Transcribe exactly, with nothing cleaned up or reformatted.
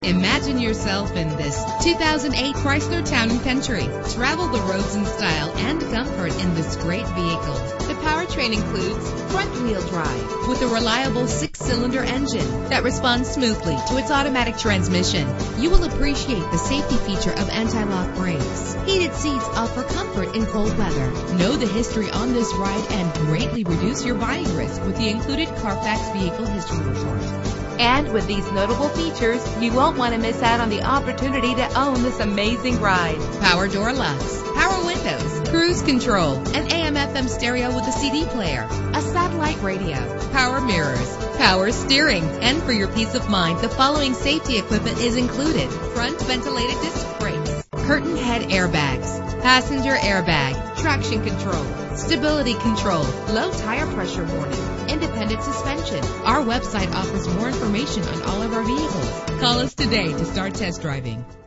Imagine yourself in this two thousand eight Chrysler Town and Country. Travel the roads in style and comfort in this great vehicle. The powertrain includes front-wheel drive with a reliable six-cylinder engine that responds smoothly to its automatic transmission. You will appreciate the safety feature of anti-lock brakes. Heated seats offer comfort in cold weather. Know the history on this ride and greatly reduce your buying risk with the included Carfax Vehicle History Report. And with these notable features, you won't want to miss out on the opportunity to own this amazing ride. Power door locks, power windows, cruise control, an A M F M stereo with a C D player, a satellite radio, power mirrors, power steering. And for your peace of mind, the following safety equipment is included: front ventilated disc brakes, curtain head airbags, passenger airbag, traction control, stability control, low tire pressure warning, independent suspension. Our website offers more information on all of our vehicles. Call us today to start test driving.